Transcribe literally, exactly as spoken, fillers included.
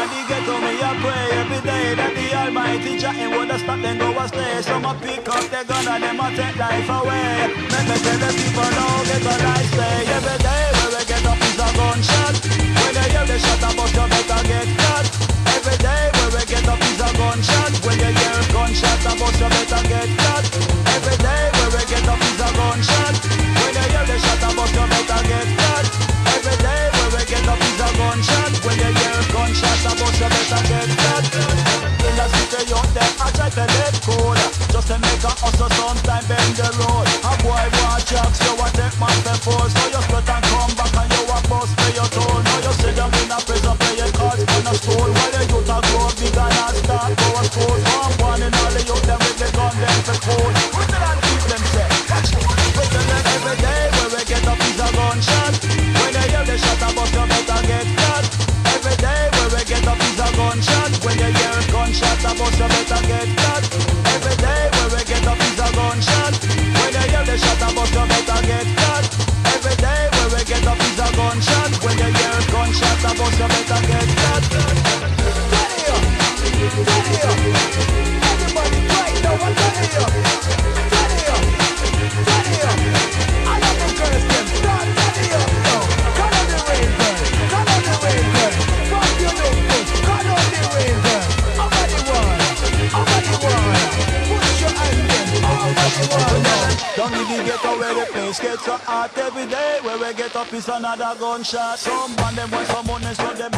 and the ghetto me a pray every day that the Almighty chatting would have stop them go astray. Some a pick up their gun and them a take life away. Make me tell the people now get a life stay. Every day where we get up is a gunshot. When you hear the shot about you better get cut. Every day where we get up is a gunshot. When you hear a gunshot about you better get cut. Every day where we get up is a gunshot. When you hear the shot about you better get cut. Every day where we get up is a gunshot. When you hear a gunshot about you better get cut. In the city out there I try to let cool. Just to make a hustle sometime bend the road. A boy watch jocks, you a take man before. So you sweat and come back and you a bust pay your toll. Now you sit down in a prison playing cards on a stool. While the youth a grow big and a start go a school. From one in all the youth them with the gun them for cool. What did I keep them say? Watch me. We tell them every day where we get up is a gunshot. When you hear the shot about you better get cut. Every day where we get up is a gunshot. When you hear a gunshot about you better get cut. Every day where we get up is a gunshot. When you hear the shot about you better get cut. Every day where we get up is a gunshot. When you hear a gunshot about you better get cut. Ready up, ready up. Everybody right now, I'm ready up. Ready up, ready up. I love the girls, them start ready up now. Cut on the raven, cut on the raven. Fuck you look good, cut on the raven. I'm ready one, I'm ready one. Push your hand in, I'm ready one. Don't need to get away, the place gets so hot every day. Where we get up is another gunshot. Some man them want some money, so them